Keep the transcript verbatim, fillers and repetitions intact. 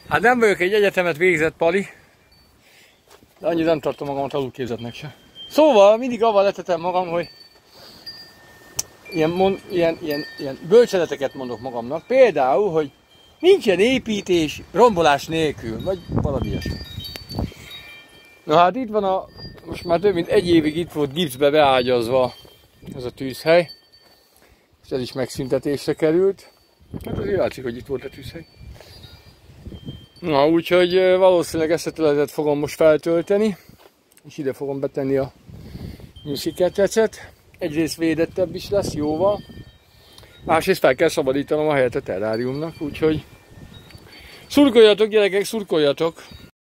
Hát nem vagyok egy egyetemet végzett pali, de annyit nem tartom magamat alulképzettnek se. Szóval mindig avval letetem magam, hogy ilyen, mond, ilyen, ilyen, ilyen bölcseleteket mondok magamnak. Például, hogy nincsen építés rombolás nélkül, vagy valami ilyesmi. Na hát itt van a, most már több mint egy évig itt volt gipszbe beágyazva ez a tűzhely. És ez is megszüntetésre került. Hát azért látszik, hogy itt volt a tűzhely. Na, úgyhogy valószínűleg ezt a területet fogom most feltölteni. És ide fogom betenni a nyusziketrecet. Egyrészt védettebb is lesz, jóval. Másrészt fel kell szabadítanom a helyet a terráriumnak, úgyhogy szurkoljatok gyerekek, szurkoljatok!